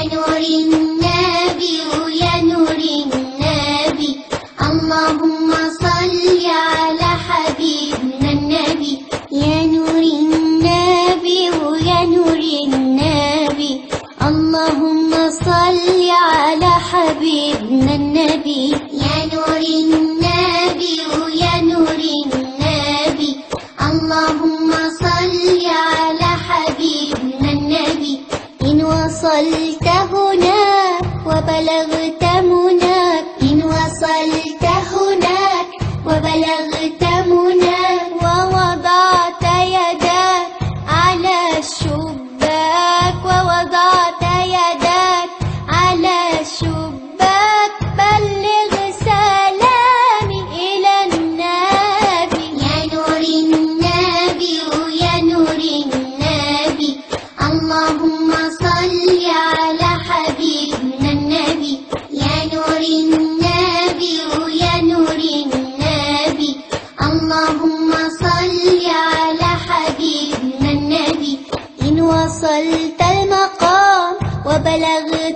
نور النبي يا نور النبي اللهم صل على حبيبنا النبي يا نور النبي يا نور النبي اللهم صل على حبيبنا النبي يا نور النبي يا نور النبي اللهم صل على حبيبنا النبي إن وصلت هناك وبلغت مناك إن وصلت هناك وبلغت مناك ووضعت يدك على الشباك ووضعت يدك على الشباك بلغ سلامي إلى النبي يا نور النبي يا نور النبي اللهم صل على حبيبنا النبي يا نور النبي يا نور النبي اللهم صل على حبيبنا النبي إن وصلت المقام وبلغت